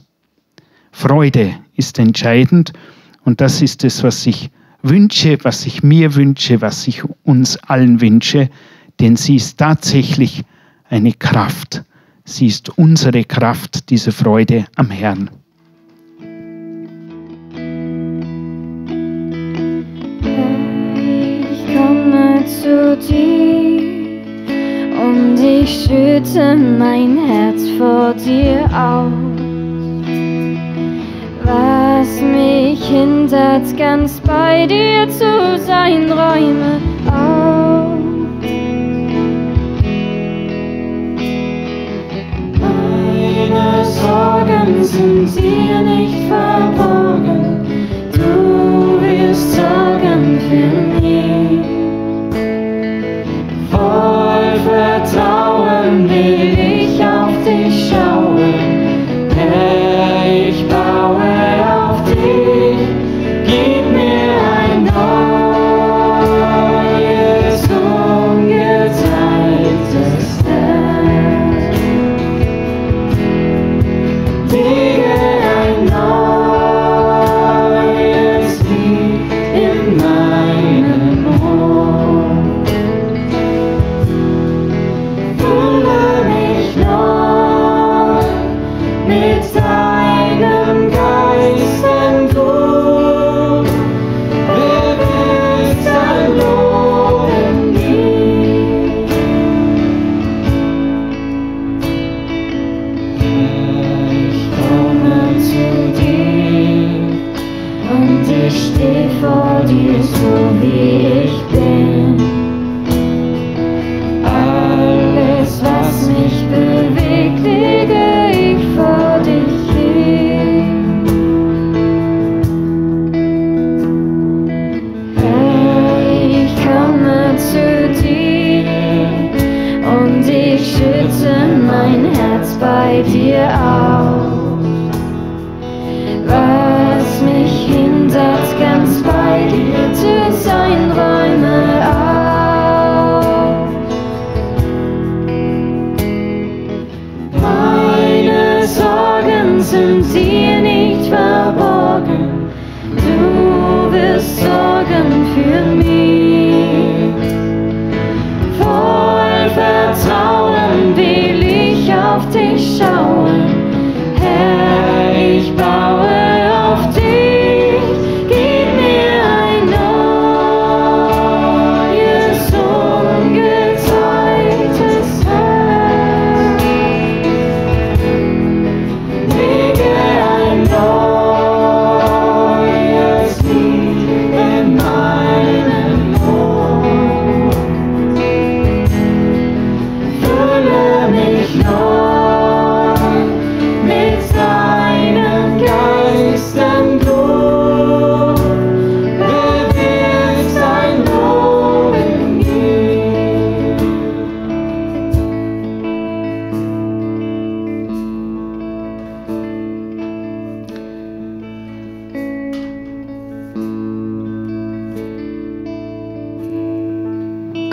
Freude ist entscheidend und das ist es, was ich wünsche, was ich mir wünsche, was ich uns allen wünsche, denn sie ist tatsächlich eine Kraft. Sie ist unsere Kraft, diese Freude am Herrn. Ich komme zu dir und ich schütte mein Herz vor dir aus. Was mich hindert, ganz bei dir zu sein, räume auf. Meine Sorgen sind dir nicht verborgen, du wirst sorgen für mich. Voll Vertrauen will ich auf dich schauen, Herr, ich baue auf dich, gib mir ein neues, ungeteiltes Herz. Lege ein neues Lied in meinen Mund. Fülle mich neu mit deinem Geist, denn du bewegst ein Lob in mir. Ich komme zu dir und ich stehe vor dir, so wie ich bin. Alles, was mich bewegt, lege ich vor dich hin.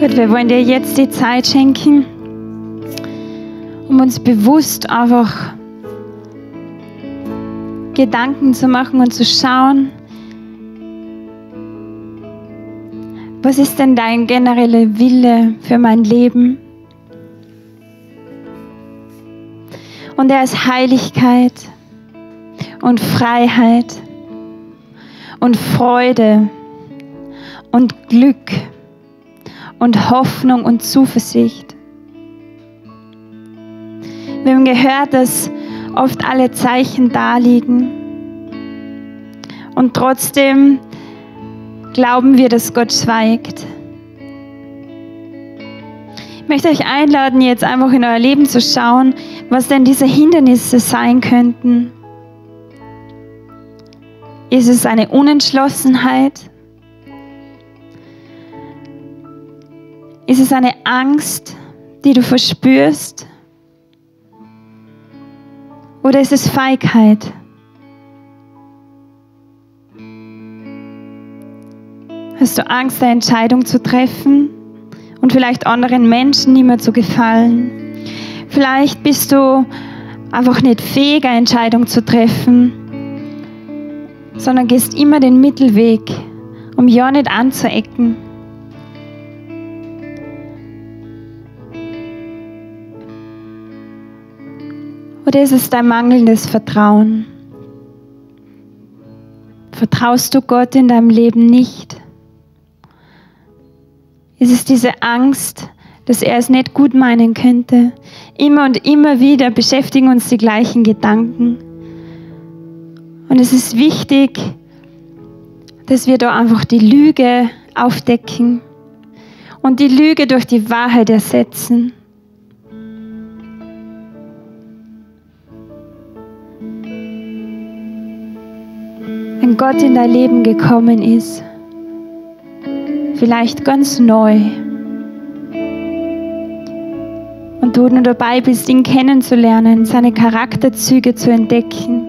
Gott, wir wollen dir jetzt die Zeit schenken, um uns bewusst einfach Gedanken zu machen und zu schauen, was ist denn dein genereller Wille für mein Leben? Und er ist Heiligkeit und Freiheit und Freude und Glück und Hoffnung und Zuversicht. Wir haben gehört, dass oft alle Zeichen da liegen und trotzdem glauben wir, dass Gott schweigt. Ich möchte euch einladen, jetzt einfach in euer Leben zu schauen, was denn diese Hindernisse sein könnten. Ist es eine Unentschlossenheit? Ist es eine Angst, die du verspürst? Oder ist es Feigheit? Hast du Angst, eine Entscheidung zu treffen und vielleicht anderen Menschen nicht mehr zu gefallen? Vielleicht bist du einfach nicht fähig, eine Entscheidung zu treffen, sondern gehst immer den Mittelweg, um ja nicht anzuecken. Oder ist es dein mangelndes Vertrauen? Vertraust du Gott in deinem Leben nicht? Ist es diese Angst, dass er es nicht gut meinen könnte? Immer und immer wieder beschäftigen uns die gleichen Gedanken. Und es ist wichtig, dass wir da einfach die Lüge aufdecken und die Lüge durch die Wahrheit ersetzen. Wenn Gott in dein Leben gekommen ist, vielleicht ganz neu, und du nur dabei bist, ihn kennenzulernen, seine Charakterzüge zu entdecken,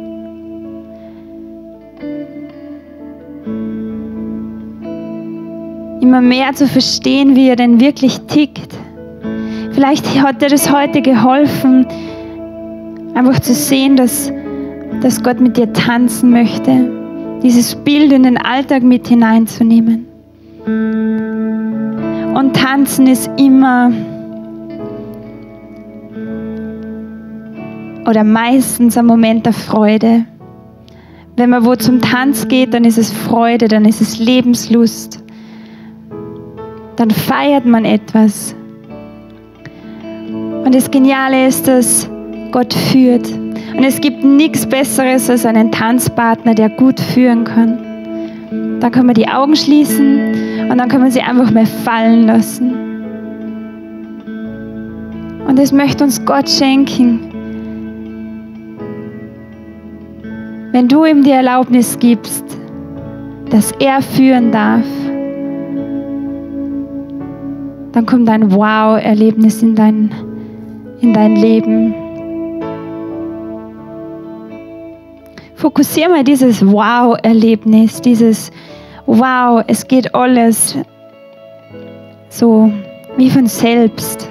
immer mehr zu verstehen, wie er denn wirklich tickt. Vielleicht hat dir das heute geholfen, einfach zu sehen, dass, dass Gott mit dir tanzen möchte, dieses Bild in den Alltag mit hineinzunehmen. Und tanzen ist immer oder meistens ein Moment der Freude. Wenn man wo zum Tanz geht, dann ist es Freude, dann ist es Lebenslust. Dann feiert man etwas. Und das Geniale ist, dass Gott führt. Und es gibt nichts Besseres als einen Tanzpartner, der gut führen kann. Dann kann man die Augen schließen und dann kann man sie einfach mehr fallen lassen. Und das möchte uns Gott schenken. Wenn du ihm die Erlaubnis gibst, dass er führen darf, dann kommt ein Wow-Erlebnis in dein, in dein Leben. Fokussiere mal dieses Wow-Erlebnis, dieses Wow, es geht alles so wie von selbst.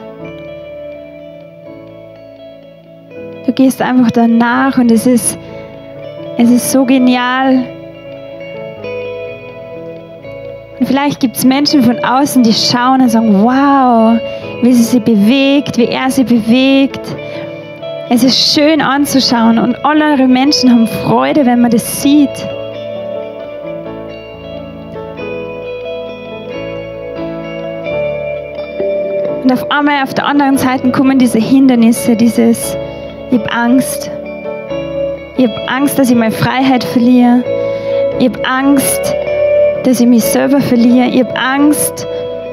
Du gehst einfach danach und es ist, es ist so genial. Und vielleicht gibt es Menschen von außen, die schauen und sagen, wow, wie sie sich bewegt, wie er sie bewegt. Es ist schön anzuschauen und alle Menschen haben Freude, wenn man das sieht. Und auf einmal auf der anderen Seite kommen diese Hindernisse, dieses, ich habe Angst. Ich habe Angst, dass ich meine Freiheit verliere. Ich habe Angst, dass ich mich selber verliere. Ich habe Angst,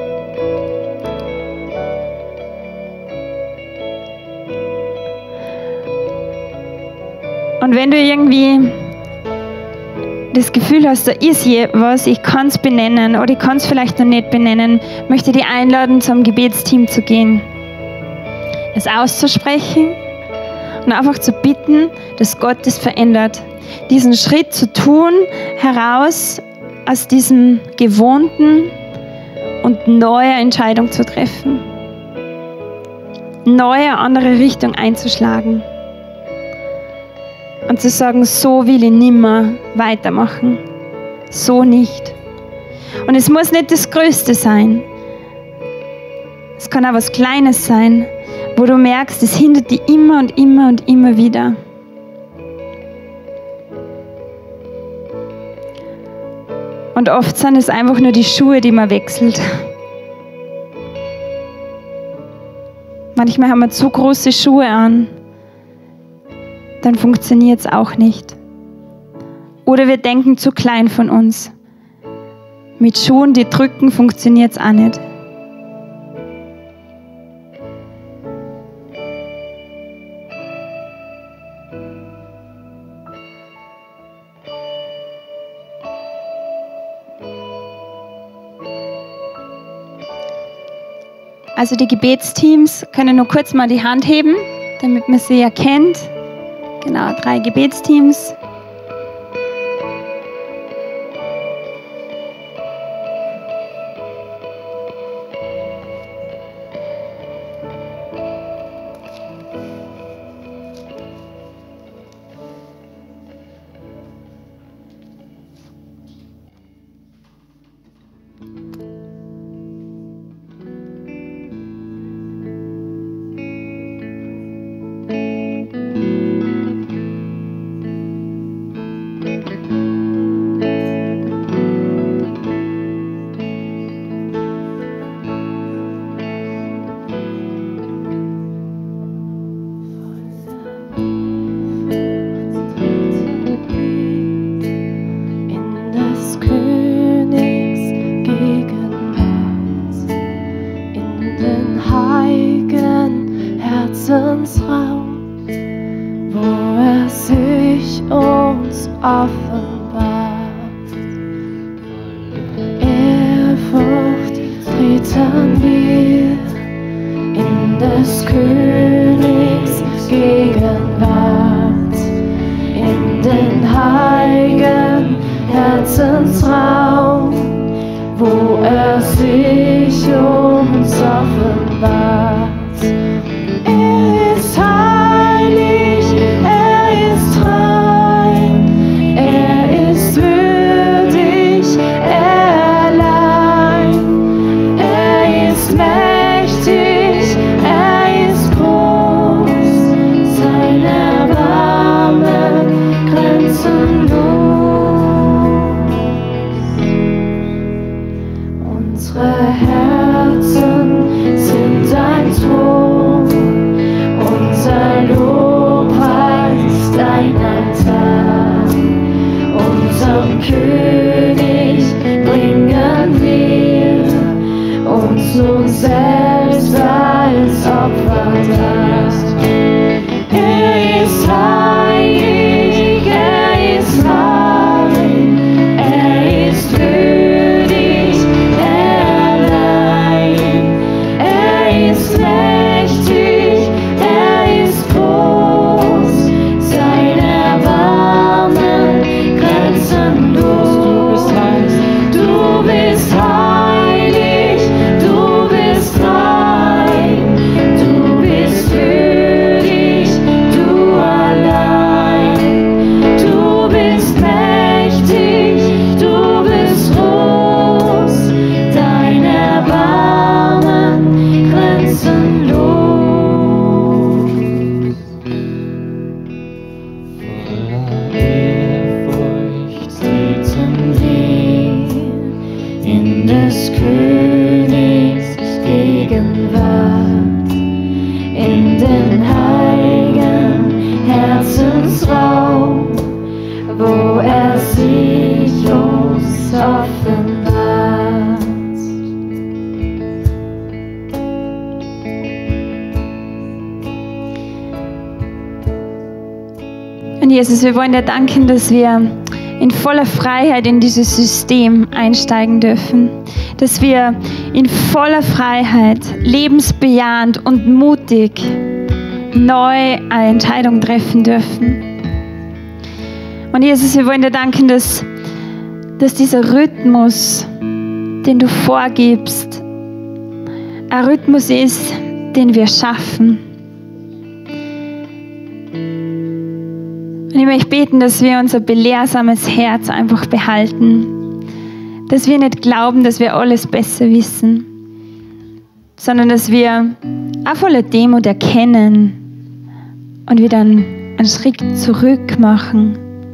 und wenn du irgendwie das Gefühl hast, da ist was, ich kann es benennen oder ich kann es vielleicht noch nicht benennen, möchte ich dich einladen, zum Gebetsteam zu gehen. Es auszusprechen und einfach zu bitten, dass Gott das verändert. Diesen Schritt zu tun, heraus aus diesem Gewohnten und neue Entscheidungen zu treffen. Neue, andere Richtung einzuschlagen. Und zu sagen, so will ich nimmer weitermachen. So nicht. Und es muss nicht das Größte sein. Es kann auch was Kleines sein, wo du merkst, es hindert dich immer und immer und immer wieder. Und oft sind es einfach nur die Schuhe, die man wechselt. Manchmal haben wir zu große Schuhe an. Dann funktioniert es auch nicht. Oder wir denken zu klein von uns. Mit Schuhen, die drücken, funktioniert es auch nicht. Also die Gebetsteams können nur kurz mal die Hand heben, damit man sie erkennt. Genau, drei Gebetsteams. Und Jesus, wir wollen dir danken, dass wir in voller Freiheit in dieses System einsteigen dürfen. Dass wir in voller Freiheit, lebensbejahend und mutig neu eine Entscheidung treffen dürfen. Und Jesus, wir wollen dir danken, dass, dass dieser Rhythmus den du vorgibst, ein Rhythmus ist, den wir schaffen. Und ich möchte beten, dass wir unser belehrsames Herz einfach behalten. Dass wir nicht glauben, dass wir alles besser wissen, sondern dass wir auch voller Demut erkennen und wieder einen, einen Schritt zurück machen.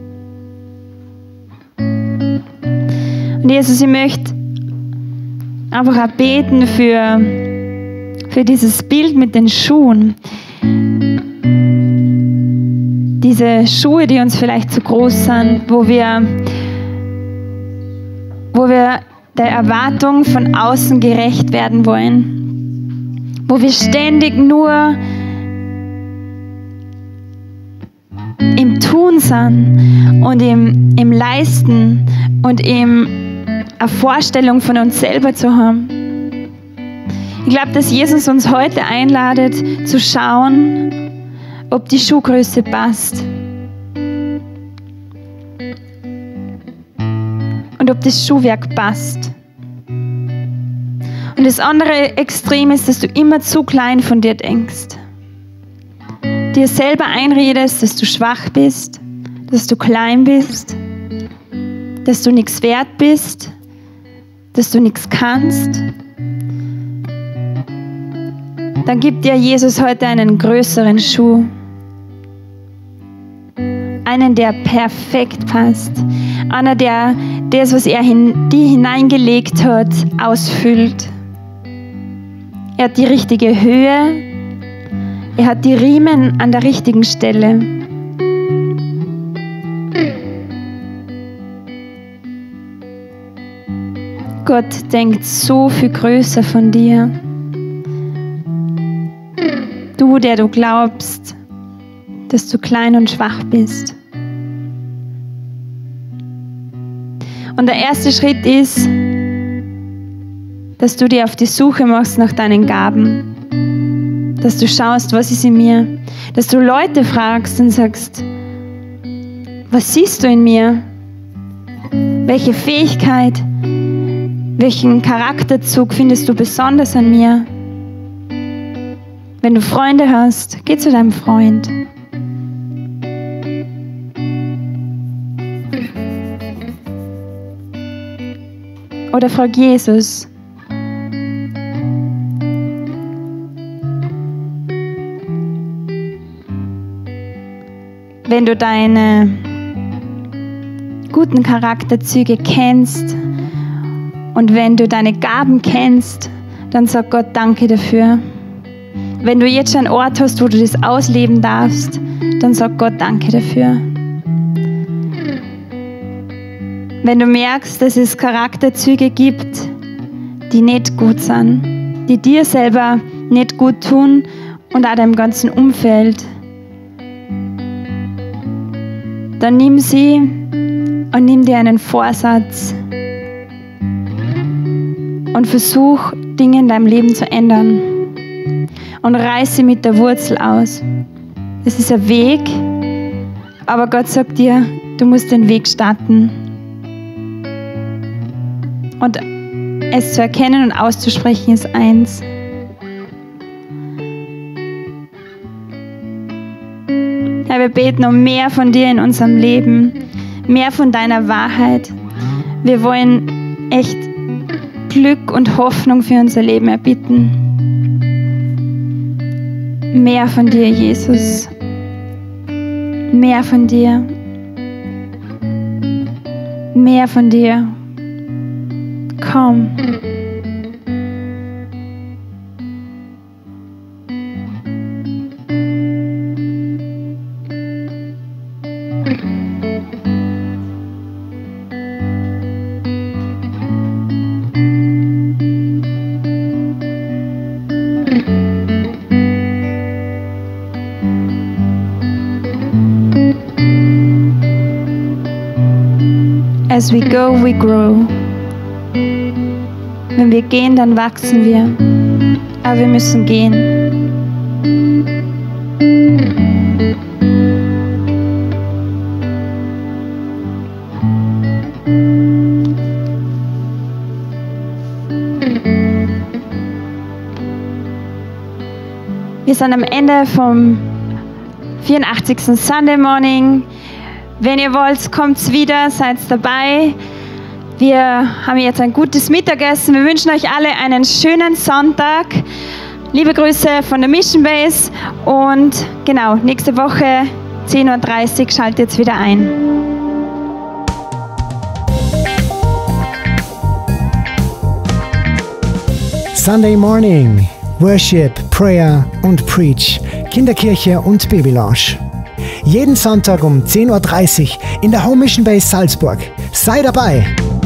Und Jesus, ich möchte einfach auch beten für, für dieses Bild mit den Schuhen. Diese Schuhe, die uns vielleicht zu groß sind, wo wir, wo wir der Erwartung von außen gerecht werden wollen. Wo wir ständig nur im Tun sind und im, im Leisten und im eine Vorstellung von uns selber zu haben. Ich glaube, dass Jesus uns heute einladet, zu schauen, ob die Schuhgröße passt. Und ob das Schuhwerk passt. Und das andere Extrem ist, dass du immer zu klein von dir denkst. Dir selber einredest, dass du schwach bist, dass du klein bist, dass du nichts wert bist, dass du nichts kannst. Dann gibt dir Jesus heute einen größeren Schuh. Einen, der perfekt passt. Einer, der das, was er in die hineingelegt hat, ausfüllt. Er hat die richtige Höhe. Er hat die Riemen an der richtigen Stelle. Gott denkt so viel größer von dir. Du, der du glaubst, dass du klein und schwach bist. Und der erste Schritt ist, dass du dir auf die Suche machst nach deinen Gaben. Dass du schaust, was ist in mir. Dass du Leute fragst und sagst, was siehst du in mir? Welche Fähigkeit, welchen Charakterzug findest du besonders an mir? Wenn du Freunde hast, geh zu deinem Freund. Oder frag Jesus. Wenn du deine guten Charakterzüge kennst und wenn du deine Gaben kennst, dann sag Gott Danke dafür. Wenn du jetzt schon einen Ort hast, wo du das ausleben darfst, dann sag Gott Danke dafür. Wenn du merkst, dass es Charakterzüge gibt, die nicht gut sind, die dir selber nicht gut tun und auch deinem ganzen Umfeld, dann nimm sie und nimm dir einen Vorsatz und versuch, Dinge in deinem Leben zu ändern. Und reiß sie mit der Wurzel aus. Es ist ein Weg, aber Gott sagt dir, du musst den Weg starten. Und es zu erkennen und auszusprechen ist eins. Herr, wir beten um mehr von dir in unserem Leben, mehr von deiner Wahrheit. Wir wollen echt Glück und Hoffnung für unser Leben erbitten. Mehr von dir, Jesus. Mehr von dir. Mehr von dir. Komm. As we go, we grow. Wenn wir gehen, dann wachsen wir. Aber wir müssen gehen. wir sind am Ende vom vierundachtzigsten Sunday Morning. Wenn ihr wollt, kommt wieder, seid dabei. Wir haben jetzt ein gutes Mittagessen. Wir wünschen euch alle einen schönen Sonntag. Liebe Grüße von der Mission Base. Und genau, nächste Woche zehn Uhr dreißig schaltet jetzt wieder ein. Sunday Morning, Worship, Prayer und Preach, Kinderkirche und Babylounge. Jeden Sonntag um zehn Uhr dreißig in der Home Mission Base Salzburg. Sei dabei!